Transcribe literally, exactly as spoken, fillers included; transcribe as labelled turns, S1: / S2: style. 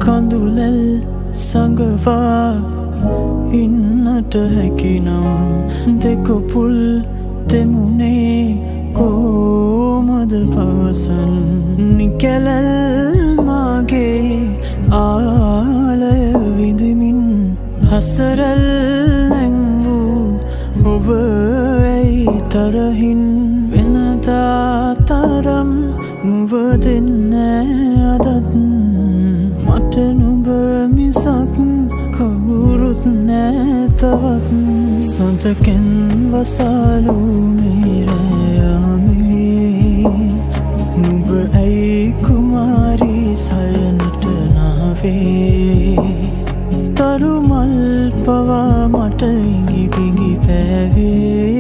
S1: කඳුලැල් සඟවා ඉන්නට හැකිනම් දෙකොපුල් තෙමුනේ කොමද පවසන් නිකැලැල් මාගේ ආලය විඳමින් හසරැල් නැංවූ ඔබ ඇයි තරහින් වෙනදා තරම් මුව දෙන්න අදත් මට නුඹ මිසක් කවුරුත් නෑ තවත් සඳකෙන් වසාලු මිරයාමේ නුඹ ඇයි කුමාරී සයනට නාවේ තරුමල් පවා මට ඉඟි පිඟි පැවේ